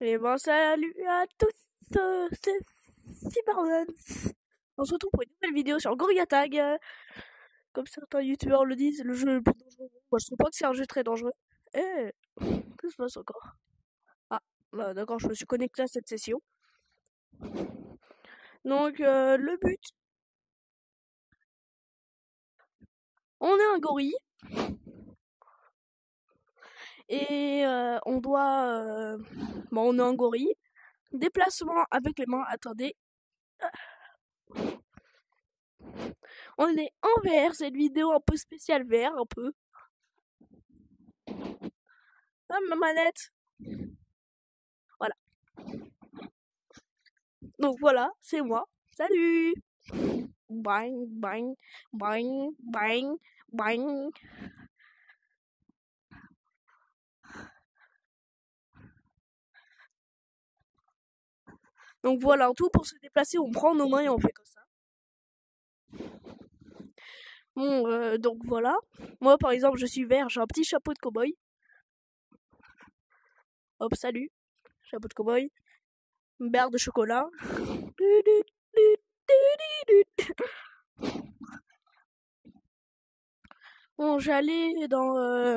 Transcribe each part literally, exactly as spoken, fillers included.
Et ben salut à tous, euh, c'est Cyberman. On se retrouve pour une nouvelle vidéo sur Gorilla Tag. euh, Comme certains youtubeurs le disent, le jeu le plus dangereux. Moi je trouve pas que c'est un jeu très dangereux. Eh, que se passe encore? Ah, bah, d'accord, je me suis connecté à cette session. Donc euh, le but, on est un gorille et euh, on doit, euh, bon, on est un gorille. Déplacement avec les mains. Attendez, on est en V R. C'est une vidéo un peu spéciale V R, un peu. Ah, ma manette. Voilà. Donc voilà, c'est moi. Salut. Bang, bang, bang, bang, bang. Donc voilà, en tout, pour se déplacer, on prend nos mains et on fait comme ça. Bon, euh, donc voilà. Moi, par exemple, je suis vert, j'ai un petit chapeau de cow-boy. Hop, salut. Chapeau de cow-boy. Beurre de chocolat. Bon, j'allais dans... euh,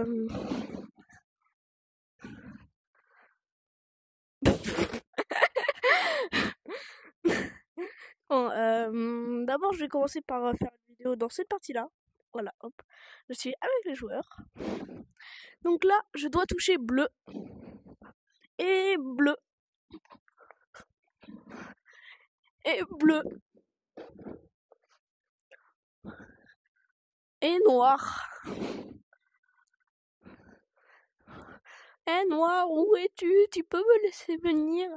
Bon, euh, d'abord, je vais commencer par euh, faire une vidéo dans cette partie-là. Voilà, hop. Je suis avec les joueurs. Donc là, je dois toucher bleu. Et bleu. Et bleu. Et noir. Eh noir, où es-tu? Tu peux me laisser venir?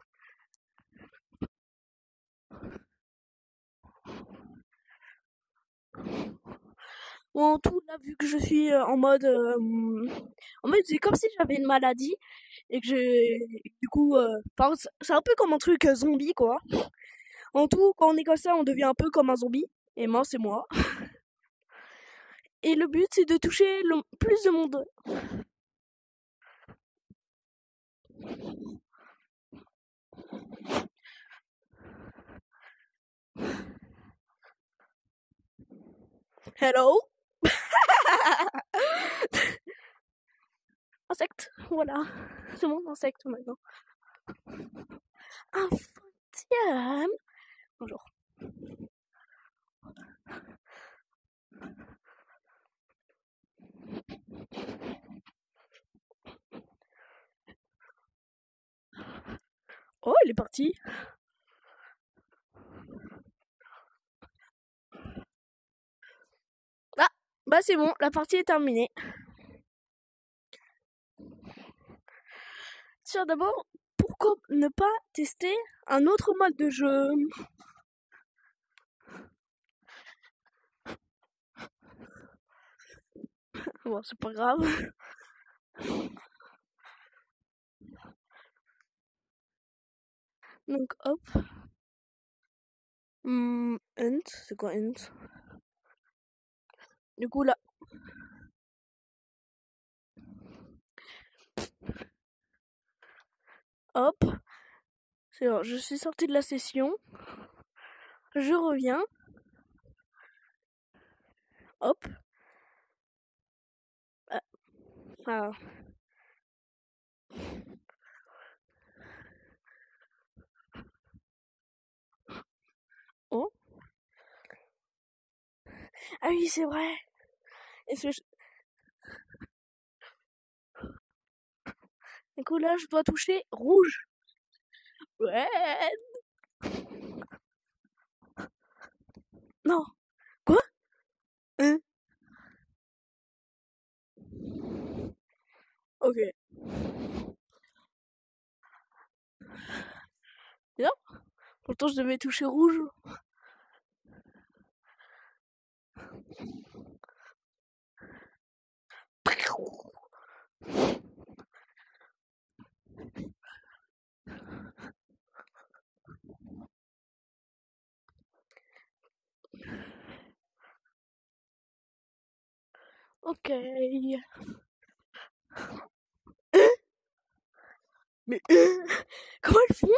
Bon, en tout, là, vu que je suis euh, en mode... euh, en mode, c'est comme si j'avais une maladie. Et que j'ai... Du coup... euh, enfin, c'est c'est un peu comme un truc euh, zombie, quoi. En tout, quand on est comme ça, on devient un peu comme un zombie. Et moi, c'est moi. Et le but, c'est de toucher le plus de monde. Hello? Insecte, voilà. C'est mon insecte maintenant. Un diam. Bonjour. Oh, il est parti. Ah, bah c'est bon, la partie est terminée. Tiens, d'abord, pourquoi ne pas tester un autre mode de jeu? Bon, c'est pas grave. Donc, hop. Hmm, int, c'est quoi int? Du coup, là. Hop. C'est bon, je suis sorti de la session. Je reviens. Hop. Ah. Ah. Oh. Ah oui, c'est vrai. Est-ce que je... Du coup, là, je dois toucher rouge. Ouais. Non. Quoi? Hein? Ok. Bien. Pourtant, je devais toucher rouge. Ok. Mais comment elles font?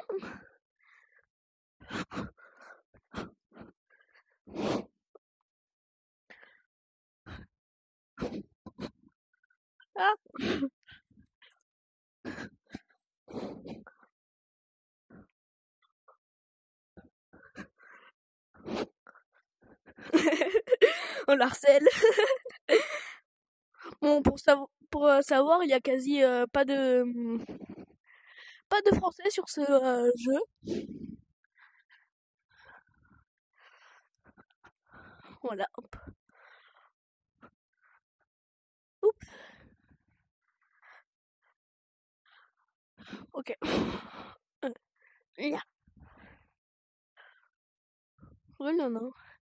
Ah. On la harcèle. Bon, pour, savo- pour euh, savoir, il y a quasi euh, pas de pas de français sur ce euh, jeu. Voilà. Hop. Oups. Ok. Euh, là. Ouais, non, non.